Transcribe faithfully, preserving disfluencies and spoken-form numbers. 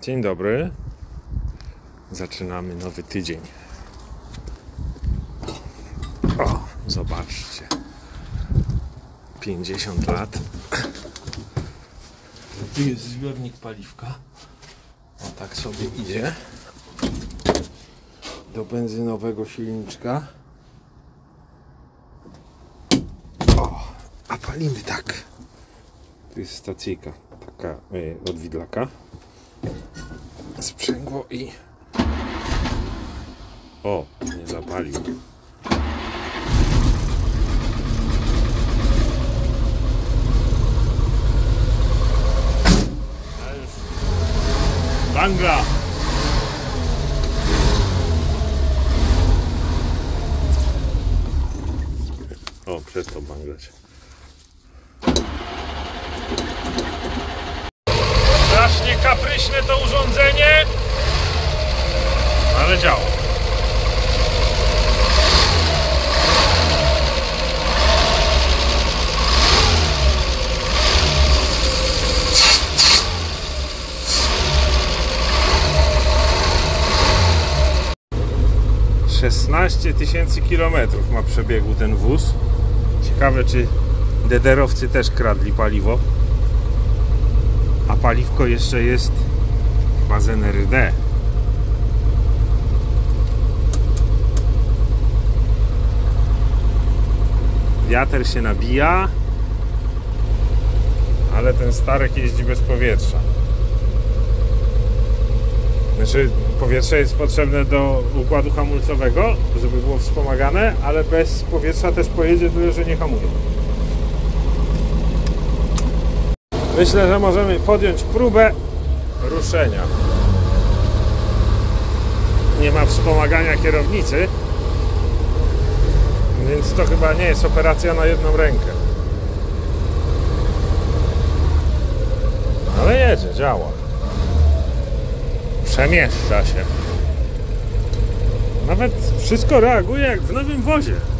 Dzień dobry. Zaczynamy nowy tydzień. O, zobaczcie. pięćdziesiąt lat. Tu jest zbiornik paliwka. O, tak sobie idzie. Do benzynowego silniczka. O, a palimy tak. Tu jest stacyjka, taka y, od widlaka. Sprzęgło i... O, nie zapalił. A już... Banga! O, przestał banglać. Strasznie kapryśne to urządzenie, ale działa. szesnaście tysięcy kilometrów ma przebiegu ten wóz. Ciekawe, czy dederowcy też kradli paliwo. A paliwko jeszcze jest chyba z N R D. Wiatr się nabija, ale ten Starek jeździ bez powietrza. Znaczy, powietrze jest potrzebne do układu hamulcowego, żeby było wspomagane, ale bez powietrza też pojedzie tyle, że nie hamuje. Myślę, że możemy podjąć próbę ruszenia. Nie ma wspomagania kierownicy, więc to chyba nie jest operacja na jedną rękę. Ale jedzie, działa. Przemieszcza się. Nawet wszystko reaguje jak w nowym wozie.